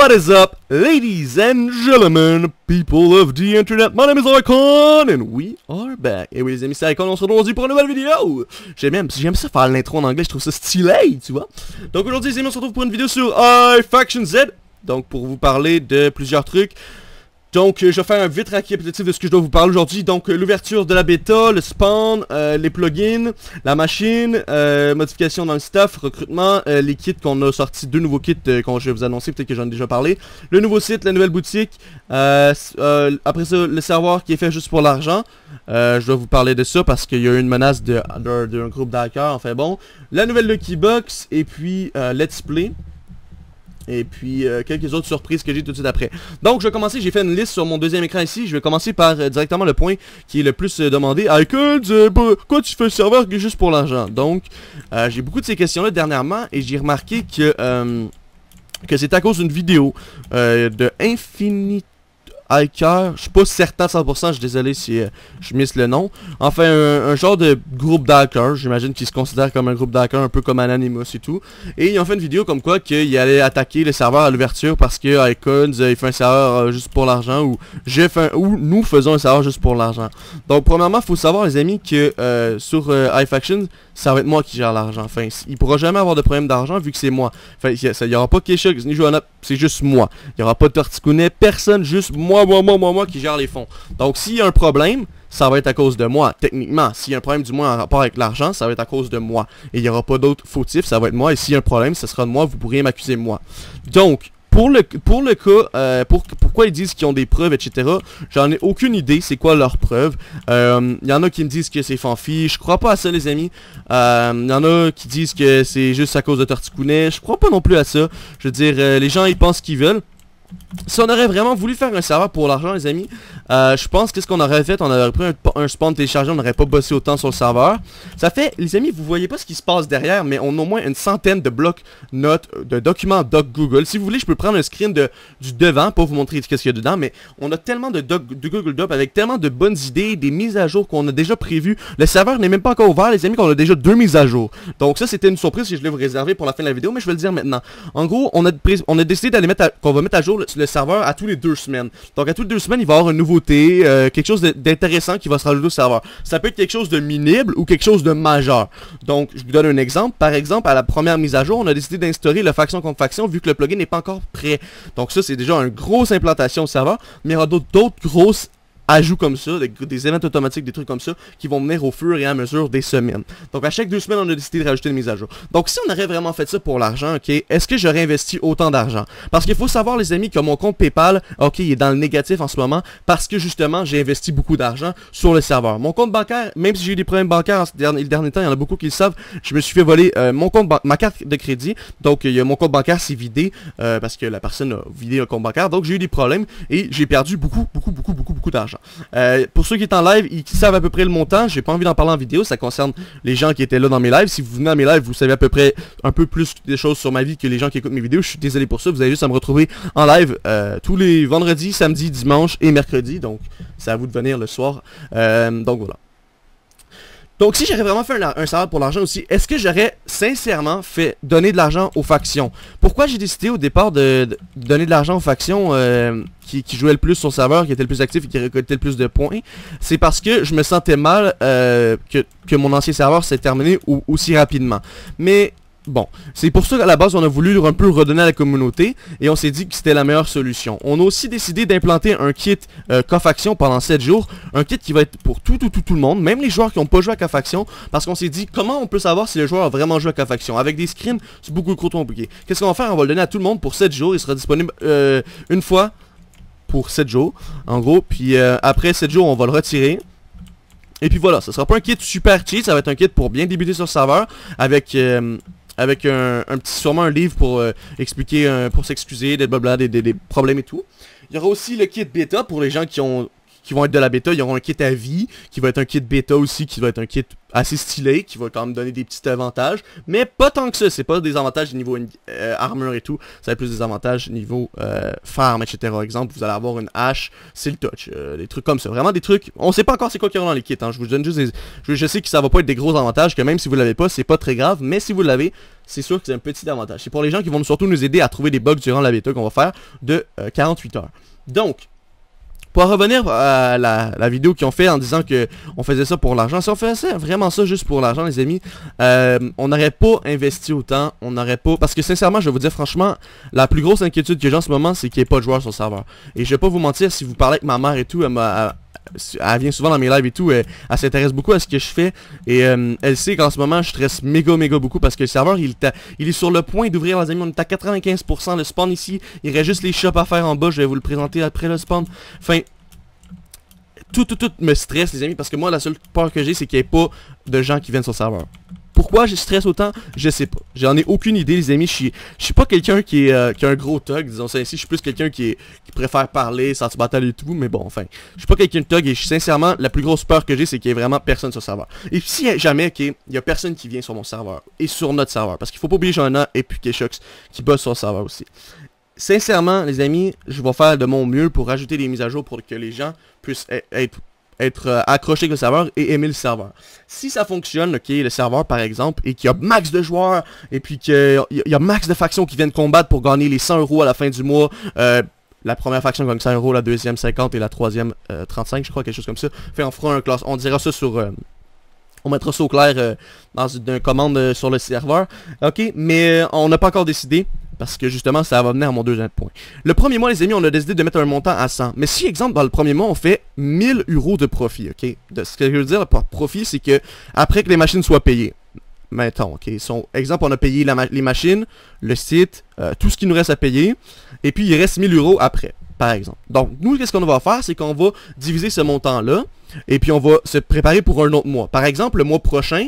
What is up, ladies and gentlemen, people of the internet? My name is Icon, and we are back. Et oui les amis, c'est Icon, on se retrouve aujourd'hui pour une nouvelle vidéo. J'aime ça faire l'intro en anglais, je trouve ça stylé, tu vois. Donc aujourd'hui les amis, on se retrouve pour une vidéo sur iFaction Z. Donc pour vous parler de plusieurs trucs. Donc je vais faire un vite récapitulatif de ce que je dois vous parler aujourd'hui. Donc l'ouverture de la bêta, le spawn, les plugins, la machine, modification dans le staff, recrutement, les kits qu'on a sortis, deux nouveaux kits qu'on je vais vous annoncer, peut-être que j'en ai déjà parlé. Le nouveau site, la nouvelle boutique, après ça le serveur qui est fait juste pour l'argent. Je dois vous parler de ça parce qu'il y a eu une menace d'un groupe d'hackers, enfin bon. La nouvelle Lucky Box et puis Let's Play. Et puis quelques autres surprises que j'ai tout de suite après. Donc je vais commencer, j'ai fait une liste sur mon deuxième écran ici. Je vais commencer par directement le point qui est le plus demandé. Icon, pourquoi tu fais un serveur juste pour l'argent? Donc j'ai beaucoup de ces questions là dernièrement. Et j'ai remarqué que c'est à cause d'une vidéo de Infinite Hacker, je suis pas certain 100%, je suis désolé si je miss le nom. Enfin, un genre de groupe d'hackers, j'imagine qu'ils se considèrent comme un groupe d'hackers, un peu comme Anonymous et tout. Et ils ont fait une vidéo comme quoi qu'ils allaient attaquer le serveur à l'ouverture parce que Icons, il fait un serveur juste pour l'argent, ou nous faisons un serveur juste pour l'argent. Donc premièrement, il faut savoir les amis que sur iFaction, ça va être moi qui gère l'argent. Enfin, il pourra jamais avoir de problème d'argent vu que c'est moi. Enfin, il y aura pas Kesha, ni Johanna, c'est juste moi. Il y aura pas de Torticounet, personne, juste moi qui gère les fonds. Donc s'il y a un problème, ça va être à cause de moi. Techniquement, s'il y a un problème du moins en rapport avec l'argent, ça va être à cause de moi. Et il n'y aura pas d'autres fautifs, ça va être moi. Et s'il y a un problème, ce sera de moi, vous pourriez m'accuser moi. Donc, pour le cas, pourquoi ils disent qu'ils ont des preuves, etc., j'en ai aucune idée c'est quoi leurs preuves. Il y en a qui me disent que c'est fanfi, je crois pas à ça les amis. Il y en a qui disent que c'est juste à cause de Torticounet, je crois pas non plus à ça. Je veux dire, les gens ils pensent ce qu'ils veulent. Si on aurait vraiment voulu faire un serveur pour l'argent les amis, je pense que ce qu'on aurait fait, on aurait pris un spawn téléchargé, on n'aurait pas bossé autant sur le serveur. Ça fait, les amis, vous voyez pas ce qui se passe derrière, mais on a au moins une centaine de blocs notes, de documents doc Google. Si vous voulez, je peux prendre un screen du devant pour vous montrer ce qu'il y a dedans, mais on a tellement de Google Doc avec tellement de bonnes idées, des mises à jour qu'on a déjà prévues. Le serveur n'est même pas encore ouvert les amis, qu'on a déjà 2 mises à jour. Donc ça c'était une surprise que je voulais vous réserver pour la fin de la vidéo, mais je vais le dire maintenant. En gros, on a décidé d'aller qu'on va mettre à jour le serveur à tous les 2 semaines. Donc à toutes les 2 semaines, il va y avoir une nouveauté, quelque chose d'intéressant qui va se rajouter au serveur. Ça peut être quelque chose de minable ou quelque chose de majeur. Donc je vous donne un exemple. Par exemple, à la première mise à jour, on a décidé d'instaurer le faction contre faction vu que le plugin n'est pas encore prêt. Donc ça c'est déjà une grosse implantation au serveur, mais il y aura d'autres grosses ajouts comme ça, des événements automatiques, des trucs comme ça, qui vont venir au fur et à mesure des semaines. Donc à chaque 2 semaines, on a décidé de rajouter une mise à jour. Donc si on aurait vraiment fait ça pour l'argent, ok, est-ce que j'aurais investi autant d'argent? Parce qu'il faut savoir les amis que mon compte PayPal, ok, il est dans le négatif en ce moment, parce que justement, j'ai investi beaucoup d'argent sur le serveur. Mon compte bancaire, même si j'ai eu des problèmes bancaires le dernier temps, il y en a beaucoup qui le savent, je me suis fait voler ma carte de crédit, donc mon compte bancaire s'est vidé, parce que la personne a vidé le compte bancaire, donc j'ai eu des problèmes, et j'ai perdu beaucoup d'argent. Pour ceux qui sont en live, ils savent à peu près le montant. J'ai pas envie d'en parler en vidéo, ça concerne les gens qui étaient là dans mes lives. Si vous venez à mes lives, vous savez à peu près un peu plus des choses sur ma vie que les gens qui écoutent mes vidéos. Je suis désolé pour ça, vous avez juste à me retrouver en live tous les vendredis, samedis, dimanches et mercredis. Donc c'est à vous de venir le soir. Donc voilà. Donc si j'aurais vraiment fait un serveur pour l'argent aussi, est-ce que j'aurais sincèrement fait donner de l'argent aux factions? Pourquoi j'ai décidé au départ de donner de l'argent aux factions qui jouaient le plus sur le serveur, qui étaient le plus actifs et qui récoltaient le plus de points? C'est parce que je me sentais mal que mon ancien serveur s'est terminé aussi rapidement. Mais bon, c'est pour ça qu'à la base on a voulu un peu redonner à la communauté et on s'est dit que c'était la meilleure solution. On a aussi décidé d'implanter un kit Cofaction pendant 7 jours, un kit qui va être pour tout le monde, même les joueurs qui n'ont pas joué à Cofaction, parce qu'on s'est dit comment on peut savoir si le joueur a vraiment joué à Cofaction. Avec des screens, c'est beaucoup trop compliqué. Qu'est-ce qu'on va faire? On va le donner à tout le monde pour 7 jours, il sera disponible une fois pour 7 jours, en gros, puis après 7 jours on va le retirer. Et puis voilà, ça sera pas un kit super cheat, ça va être un kit pour bien débuter sur le serveur, avec sûrement un livre pour expliquer, pour s'excuser, des problèmes et tout. Il y aura aussi le kit bêta pour les gens qui ont qui vont être de la bêta. Ils auront un kit à vie, qui va être un kit bêta aussi, qui va être un kit assez stylé, qui va quand même donner des petits avantages. Mais pas tant que ça, c'est pas des avantages niveau armure et tout. Ça va être plus des avantages niveau farm, etc. Exemple, vous allez avoir une hache, c'est le touch, des trucs comme ça. Vraiment des trucs, on sait pas encore c'est quoi qu'il y aura dans les kits, hein. Je vous donne juste des... Je sais que ça va pas être des gros avantages, que même si vous l'avez pas, c'est pas très grave. Mais si vous l'avez, c'est sûr que c'est un petit avantage. C'est pour les gens qui vont surtout nous aider à trouver des bugs durant la bêta qu'on va faire de 48 heures. Donc, pour revenir à la vidéo qu'ils ont fait en disant que on faisait ça pour l'argent, si on faisait vraiment ça juste pour l'argent, les amis, on n'aurait pas investi autant, on n'aurait pas... Parce que sincèrement, je vais vous dire franchement, la plus grosse inquiétude que j'ai en ce moment, c'est qu'il n'y ait pas de joueurs sur le serveur. Et je vais pas vous mentir, si vous parlez avec ma mère et tout, elle vient souvent dans mes lives et tout, elle s'intéresse beaucoup à ce que je fais et elle sait qu'en ce moment je stresse méga beaucoup parce que le serveur il est sur le point d'ouvrir, les amis. On est à 95%, le spawn ici, il reste juste les shops à faire en bas, je vais vous le présenter après le spawn. Enfin, tout me stresse, les amis, parce que moi la seule peur que j'ai c'est qu'il n'y ait pas de gens qui viennent sur le serveur. Pourquoi je stresse autant? Je sais pas. J'en ai aucune idée, les amis. Je suis pas quelqu'un qui a un gros thug, disons ça ainsi. Je suis plus quelqu'un qui préfère parler, sentir bataille et tout. Mais bon, enfin, je suis pas quelqu'un de thug et sincèrement, la plus grosse peur que j'ai, c'est qu'il y ait vraiment personne sur le serveur. Et si jamais, il y a personne qui vient sur mon serveur et sur notre serveur, parce qu'il faut pas oublier j'en ai et puis Keshox qui bosse sur le serveur aussi. Sincèrement, les amis, je vais faire de mon mieux pour rajouter des mises à jour pour que les gens puissent être accroché avec le serveur et aimer le serveur. Si ça fonctionne, ok, le serveur par exemple, et qu'il y a max de joueurs, et puis qu'il y a max de factions qui viennent combattre pour gagner les 100 € à la fin du mois, la première faction gagne 100 €, la deuxième 50 et la troisième 35, je crois, quelque chose comme ça. Fait on fera un classe, on dira ça sur... on mettra ça au clair dans une commande sur le serveur. Ok, mais on n'a pas encore décidé. Parce que justement, ça va venir à mon deuxième point. Le premier mois, les amis, on a décidé de mettre un montant à 100. Mais si, exemple, dans le premier mois, on fait 1000 € de profit, ok? Ce que je veux dire par profit, c'est que après que les machines soient payées, mettons, ok? Exemple, on a payé les machines, le site, tout ce qui nous reste à payer, et puis il reste 1000 € après, par exemple. Donc, nous, qu'est-ce qu'on va faire? C'est qu'on va diviser ce montant-là, et puis on va se préparer pour un autre mois. Par exemple, le mois prochain,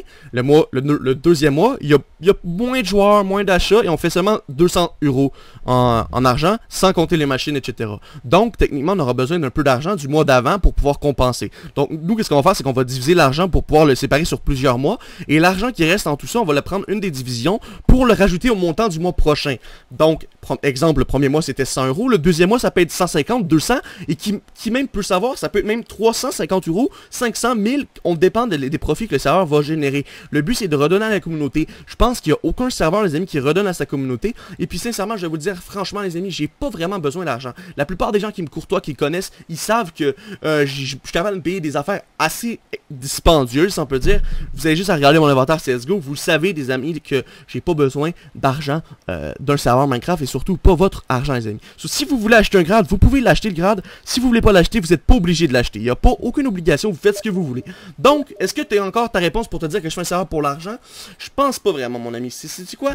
le deuxième mois, il y a moins de joueurs, moins d'achats, et on fait seulement 200 € en argent, sans compter les machines, etc. Donc, techniquement, on aura besoin d'un peu d'argent du mois d'avant pour pouvoir compenser. Donc, nous, qu'est-ce qu'on va faire? C'est qu'on va diviser l'argent pour pouvoir le séparer sur plusieurs mois, et l'argent qui reste en tout ça, on va le prendre une des divisions pour le rajouter au montant du mois prochain. Donc, exemple, le premier mois, c'était 100 €, le deuxième mois, ça peut être 150, 200, et qui même peut savoir, ça peut être même 350 €, 500, 1000, on dépend des profits que le serveur va générer. Le but, c'est de redonner à la communauté. Je pense qu'il n'y a aucun serveur, les amis, qui redonne à sa communauté. Et puis, sincèrement, je vais vous dire, franchement, les amis, j'ai pas vraiment besoin d'argent. La plupart des gens qui me courtoient, qui me connaissent, ils savent que je suis capable de me payer des affaires assez dispendieuses, si on peut dire. Vous avez juste à regarder mon inventaire CSGO. Vous le savez, des amis, que j'ai pas besoin d'argent d'un serveur Minecraft et surtout pas votre argent, les amis. Si vous voulez acheter un grade, vous pouvez l'acheter, le grade. Si vous voulez pas l'acheter, vous n'êtes pas obligé de l'acheter. Il n'y a pas aucune obligation. Vous faites ce que vous voulez. Donc, est-ce que tu as encore ta réponse pour te dire que je fais un serveur pour l'argent? Je pense pas vraiment, mon ami. C'est quoi?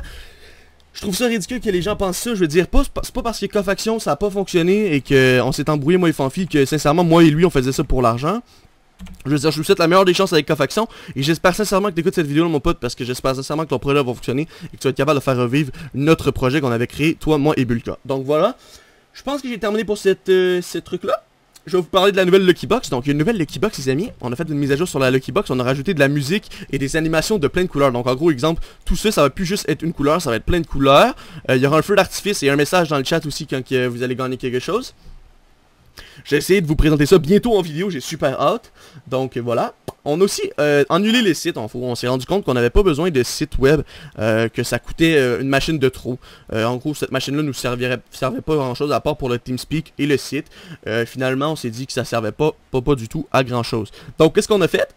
Je trouve ça ridicule que les gens pensent ça. Je veux dire, c'est pas parce que Cofaction ça a pas fonctionné et qu'on s'est embrouillé, moi et Fanfi, que sincèrement, moi et lui, on faisait ça pour l'argent. Je veux dire, je vous souhaite la meilleure des chances avec Cofaction. Et j'espère sincèrement que tu écoutes cette vidéo, mon pote, parce que j'espère sincèrement que ton projet va fonctionner et que tu vas être capable de faire revivre notre projet qu'on avait créé, toi, moi et Bulka. Donc voilà. Je pense que j'ai terminé pour ce truc-là. Je vais vous parler de la nouvelle Lucky Box. Donc il y a une nouvelle Lucky Box, les amis. On a fait une mise à jour sur la Lucky Box. On a rajouté de la musique et des animations de plein de couleurs. Donc en gros, exemple, tout ça, ça va plus juste être une couleur, ça va être plein de couleurs. Il y aura un feu d'artifice et un message dans le chat aussi quand vous allez gagner quelque chose. J'ai essayé de vous présenter ça bientôt en vidéo, j'ai super hâte. Donc voilà. On a aussi annulé les sites. On s'est rendu compte qu'on n'avait pas besoin de sites web, que ça coûtait une machine de trop. En gros, cette machine-là nous servait pas grand-chose à part pour le TeamSpeak et le site. Finalement, on s'est dit que ça servait pas du tout à grand-chose. Donc, qu'est-ce qu'on a fait?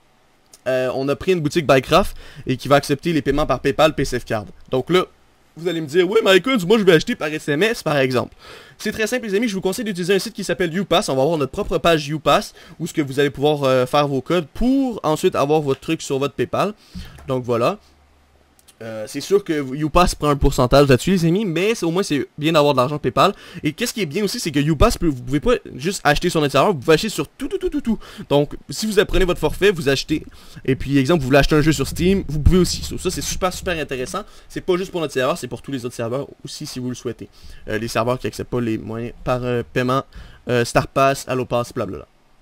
On a pris une boutique Bycraft et qui va accepter les paiements par PayPal, PaySafe Card. Donc là, vous allez me dire, oui, mais écoute, moi je vais acheter par SMS par exemple. C'est très simple les amis, je vous conseille d'utiliser un site qui s'appelle Upass. On va avoir notre propre page Upass où ce que vous allez pouvoir faire vos codes pour ensuite avoir votre truc sur votre PayPal. Donc voilà. C'est sûr que Upass prend un pourcentage là-dessus les amis, mais au moins c'est bien d'avoir de l'argent PayPal. Et qu'est-ce qui est bien aussi, c'est que Upass, vous pouvez pas juste acheter sur notre serveur, vous pouvez acheter sur tout. Donc si vous prenez votre forfait, vous achetez. Et puis exemple, vous voulez acheter un jeu sur Steam, vous pouvez aussi. Ça c'est super intéressant. C'est pas juste pour notre serveur, c'est pour tous les autres serveurs aussi si vous le souhaitez. Les serveurs qui acceptent pas les moyens par paiement, StarPass, AlloPass, blablabla.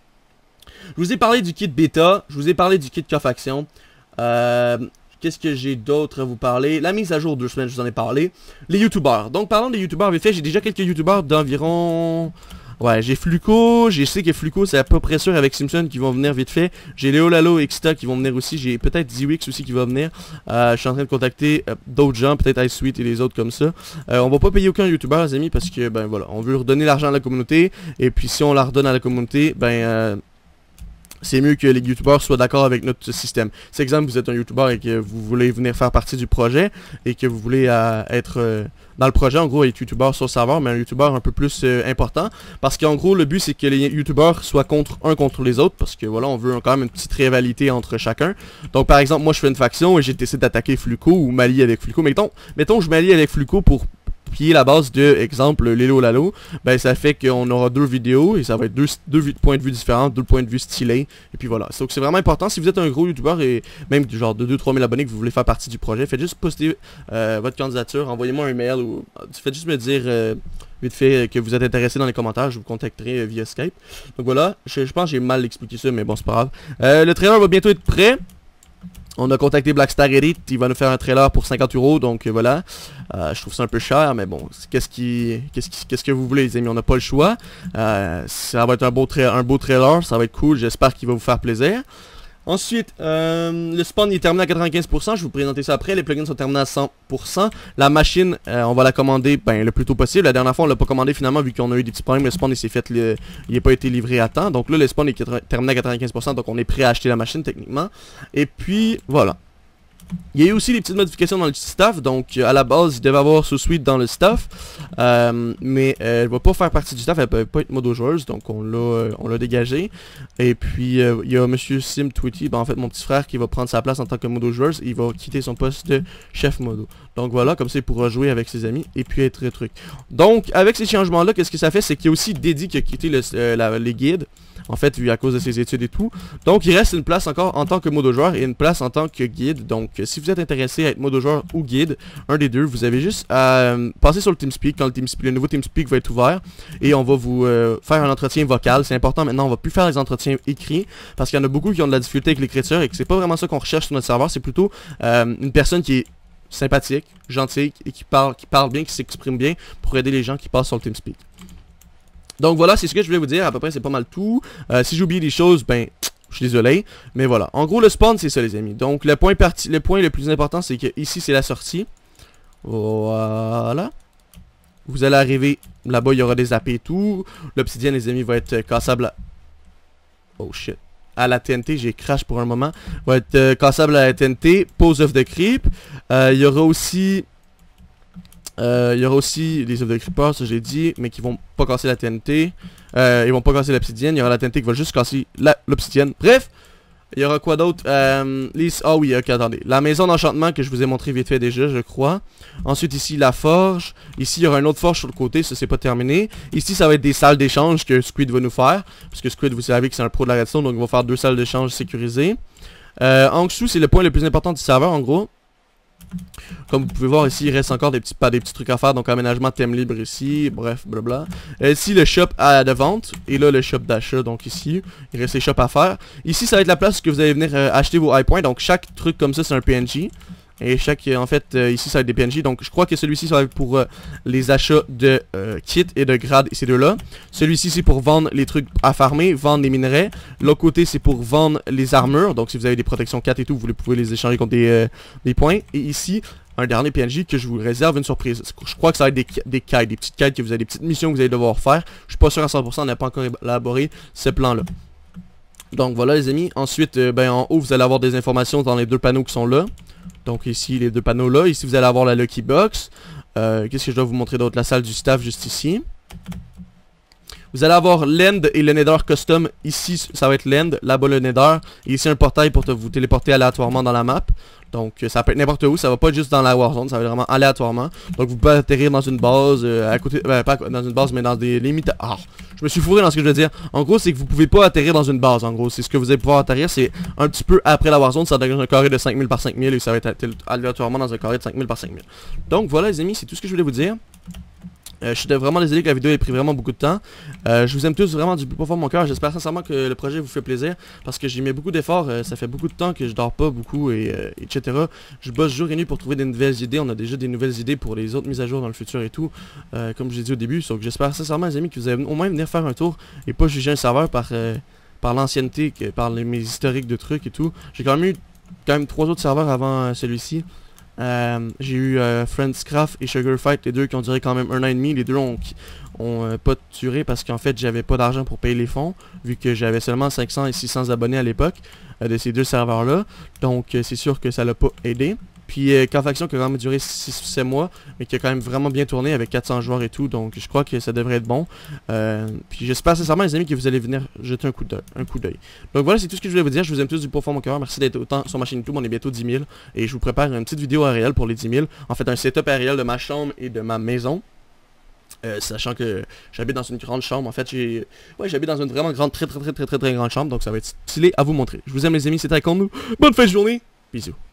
Je vous ai parlé du kit bêta, je vous ai parlé du kit cofaction. Qu'est-ce que j'ai d'autre à vous parler? La mise à jour 2 semaines, je vous en ai parlé. Les youtubeurs. Donc parlant des youtubeurs, vite fait, j'ai déjà quelques youtubeurs d'environ... Ouais, j'ai Fluco, je sais que Fluco c'est à peu près sûr avec Simpson qui vont venir vite fait. J'ai Léo Lalo et Xta qui vont venir aussi, j'ai peut-être Ziwix aussi qui va venir. Je suis en train de contacter d'autres gens, peut-être iSweet et les autres comme ça. On va pas payer aucun youtubeur les amis parce que ben voilà, on veut redonner l'argent à la communauté. Et puis si on la redonne à la communauté, ben... c'est mieux que les youtubeurs soient d'accord avec notre système. C'est exemple, vous êtes un youtubeur et que vous voulez venir faire partie du projet et que vous voulez être dans le projet, en gros, être youtubeur sur le serveur, mais un youtubeur un peu plus important. Parce qu'en gros, le but, c'est que les youtubeurs soient contre les autres, parce que voilà, on veut quand même une petite rivalité entre chacun. Donc, par exemple, moi, je fais une faction et j'ai décidé d'attaquer Fluco ou m'allier avec Fluco. Mettons, je m'allie avec Fluco pour... qui est la base de, exemple, Lélo Lalo, ben ça fait qu'on aura 2 vidéos et ça va être deux points de vue différents, 2 points de vue stylés, et puis voilà. Donc c'est vraiment important, si vous êtes un gros youtubeur et même du genre de 2-3 000 abonnés que vous voulez faire partie du projet, faites juste poster votre candidature, envoyez-moi un mail ou faites juste me dire vite fait que vous êtes intéressé dans les commentaires, je vous contacterai via Skype. Donc voilà, je pense que j'ai mal expliqué ça, mais bon c'est pas grave. Le trailer va bientôt être prêt. On a contacté Blackstar Edit, il va nous faire un trailer pour 50 €, donc voilà. Je trouve ça un peu cher, mais bon, qu'est-ce que vous voulez les amis, on n'a pas le choix. Ça va être un beau trailer, ça va être cool, j'espère qu'il va vous faire plaisir. Ensuite, le spawn est terminé à 95%, je vais vous présenter ça après, les plugins sont terminés à 100%. La machine, on va la commander le plus tôt possible. La dernière fois on l'a pas commandé finalement vu qu'on a eu des petits problèmes, le spawn il s'est fait, il n'a pas été livré à temps. Donc là le spawn est terminé à 95%, donc on est prêt à acheter la machine techniquement. Et puis voilà. Il y a eu aussi des petites modifications dans le staff, donc à la base il devait avoir ce suite dans le staff, mais elle va pas faire partie du staff, elle peut pas être modo joueuse, donc on l'a dégagé. Et puis il y a Monsieur Sim Twitty, en fait mon petit frère qui va prendre sa place en tant que modo joueuse, il va quitter son poste de chef modo. Donc voilà, comme ça il pourra jouer avec ses amis et puis être truc. Donc avec ces changements là, qu'est-ce que ça fait, c'est qu'il y a aussi Deddy qui a quitté les guides. En fait, vu à cause de ses études et tout. Donc, il reste une place encore en tant que modo joueur et une place en tant que guide. Donc, si vous êtes intéressé à être modo joueur ou guide, un des deux, vous avez juste à passer sur le TeamSpeak quand le nouveau TeamSpeak va être ouvert. Et on va vous faire un entretien vocal. C'est important maintenant, on va plus faire les entretiens écrits. Parce qu'il y en a beaucoup qui ont de la difficulté avec l'écriture et que c'est pas vraiment ça qu'on recherche sur notre serveur. C'est plutôt une personne qui est sympathique, gentille et qui parle bien, qui s'exprime bien pour aider les gens qui passent sur le TeamSpeak. Donc voilà, c'est ce que je voulais vous dire, à peu près c'est pas mal tout. Si j'ai oublié des choses, ben, je suis désolé. Mais voilà, en gros le spawn c'est ça les amis. Donc le point le plus important c'est que ici c'est la sortie. Voilà. Vous allez arriver, là-bas il y aura des AP et tout. L'obsidienne les amis va être cassable à... Oh shit. À la TNT, j'ai crash pour un moment. Va être cassable à la TNT, pose of the creep. Il y aura aussi... les œufs de creeper, ça j'ai dit, mais qui vont pas casser la TNT. Ils vont pas casser l'obsidienne. Il y aura la TNT qui va juste casser l'obsidienne. Bref, il y aura quoi d'autre? Ah oui, ok, attendez. La maison d'enchantement que je vous ai montré vite fait déjà, je crois. Ensuite ici la forge. Ici il y aura une autre forge sur le côté, ça c'est pas terminé. Ici ça va être des salles d'échange que Squid va nous faire. Parce que Squid, vous savez que c'est un pro de la redstone, donc il va faire 2 salles d'échange sécurisées. En dessous c'est le point le plus important du serveur en gros. Comme vous pouvez voir ici, il reste encore des petits trucs à faire, donc aménagement thème libre ici, bref, blabla. Ici le shop de vente, et là le shop d'achat, donc ici, il reste les shops à faire. Ici ça va être la place où vous allez venir acheter vos high points, donc chaque truc comme ça c'est un PNJ. Et en fait, ici ça va être des PNJ, donc je crois que celui-ci ça va être pour les achats de kits et de grades, et ces deux-là. Celui-ci c'est pour vendre les trucs à farmer, vendre les minerais. L'autre côté c'est pour vendre les armures, donc si vous avez des protections 4 et tout, vous pouvez les échanger contre des points. Et ici, un dernier PNJ que je vous réserve une surprise. Je crois que ça va être des quêtes, des petites quêtes que vous avez, des petites missions que vous allez devoir faire. Je suis pas sûr à 100%, on n'a pas encore élaboré ce plan-là. Donc voilà les amis, ensuite en haut vous allez avoir des informations dans les 2 panneaux qui sont là. Donc ici les 2 panneaux là, ici vous allez avoir la Lucky Box. Qu'est-ce que je dois vous montrer d'autre? La salle du staff juste ici. Vous allez avoir l'End et le Nether Custom. Ici ça va être l'End, là-bas le Nether. Et ici un portail pour vous téléporter aléatoirement dans la map. Donc ça peut être n'importe où, ça va pas être juste dans la Warzone, ça va être vraiment aléatoirement. Donc vous pouvez atterrir dans une base, à côté, pas dans une base mais dans des limites. Ah, je me suis fourré dans ce que je veux dire. En gros c'est que vous pouvez pas atterrir dans une base, en gros. C'est ce que vous allez pouvoir atterrir, c'est un petit peu après la Warzone, ça devient un carré de 5000 par 5000 et ça va être aléatoirement dans un carré de 5000 par 5000. Donc voilà les amis, c'est tout ce que je voulais vous dire. Je suis vraiment désolé que la vidéo ait pris vraiment beaucoup de temps. Je vous aime tous vraiment du plus profond de mon cœur. J'espère sincèrement que le projet vous fait plaisir. Parce que j'y mets beaucoup d'efforts. Ça fait beaucoup de temps que je dors pas beaucoup, etc. Je bosse jour et nuit pour trouver des nouvelles idées. On a déjà des nouvelles idées pour les autres mises à jour dans le futur et tout. Comme je l'ai dit au début. Donc j'espère sincèrement les amis que vous allez au moins venir faire un tour. Et pas juger un serveur par l'ancienneté, par mes historiques de trucs et tout. J'ai quand même 3 autres serveurs avant celui-ci. J'ai eu Friendscraft et Sugarfight, les deux qui ont duré quand même 1 an et demi. Les deux ont pas duré parce qu'en fait j'avais pas d'argent pour payer les fonds, vu que j'avais seulement 500 et 600 abonnés à l'époque de ces deux serveurs là. Donc c'est sûr que ça l'a pas aidé. Puis K-Faction qui a quand même duré 6-7 mois, mais qui a quand même vraiment bien tourné avec 400 joueurs et tout, donc je crois que ça devrait être bon. Puis j'espère sincèrement les amis que vous allez venir jeter un coup d'œil. Donc voilà, c'est tout ce que je voulais vous dire, je vous aime tous du profond de mon cœur, merci d'être autant sur ma chaîne YouTube, on est bientôt 10 000, et je vous prépare une petite vidéo réelle pour les 10 000, en fait un setup réel de ma chambre et de ma maison. Sachant que j'habite dans une grande chambre, en fait j'habite dans une vraiment grande, très grande chambre, donc ça va être stylé à vous montrer. Je vous aime les amis, c'était Icon, bonne fin de journée, bisous.